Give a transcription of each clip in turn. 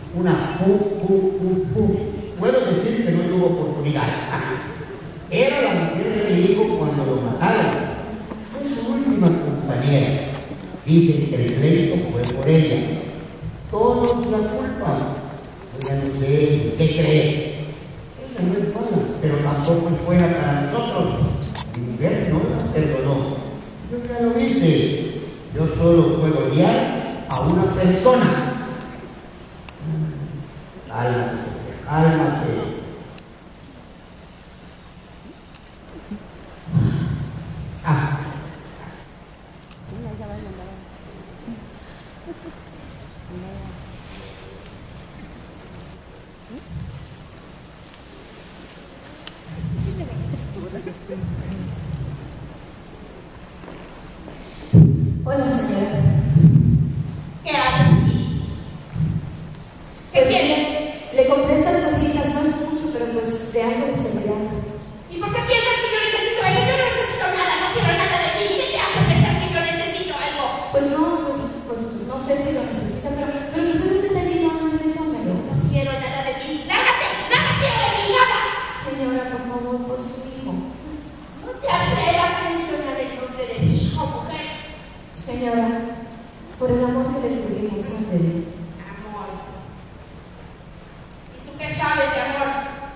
una puedo decir que no tuvo oportunidad. Era la mujer de mi hijo cuando lo mataron. Fue su última compañera. Dicen que el pleito fue por ella. Todos la culpan. Ella no sé qué cree. Ella no es mala, pero tampoco es buena para nosotros. Mi mujer no la perdonó. Yo ya lo hice. Yo solo puedo odiar a una persona. Cálmate, cálmate. Hola, señora. ¿Qué haces aquí? ¿Qué tiene? Le compré estas cositas, no es mucho, pero pues de algo de seguridad. ¿Y por qué piensas que yo necesito algo? Yo no necesito nada, no quiero nada de ti. ¿Qué te hace pensar que yo necesito algo? Pues no sé si lo necesita, pero pues es detenido, tómelo. No quiero nada de ti. ¡Lárgate! ¡Nada quiero de ti! ¡Nada! Señora, por favor, por su hijo. No te atrevas a mencionar el nombre de mi hijo, mujer. Señora, por el amor que le tuvimos, ándele. Amor. ¿Y tú qué sabes de amor?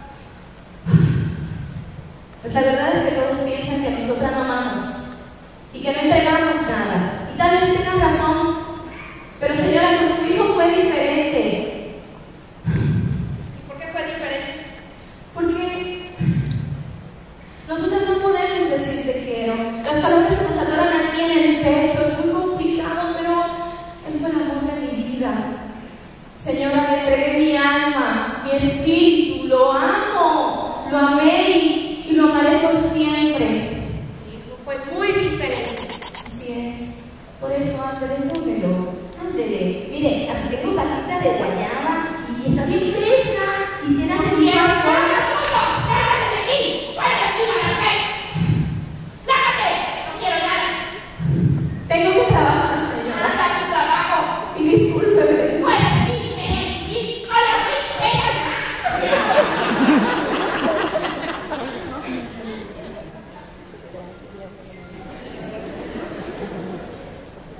Pues la verdad es que todos piensan que nosotras no amamos y que no entregamos nada. Y tal vez tengan razón, pero señora, con su hijo fue diferente. ¿Por qué fue diferente? Porque nosotros no podemos decir te quiero. Las palabras que nos adoran aquí en el pecho es muy complicado, pero él fue el amor de mi vida. Señora, le entregué mi alma, mi espíritu, lo amo, lo amé y lo amaré por siempre. Mi hijo fue muy diferente. Así es. Por eso, ándele, tómelo. Ándele. Mire, hasta tengo patita de guayaba y está bien fresco.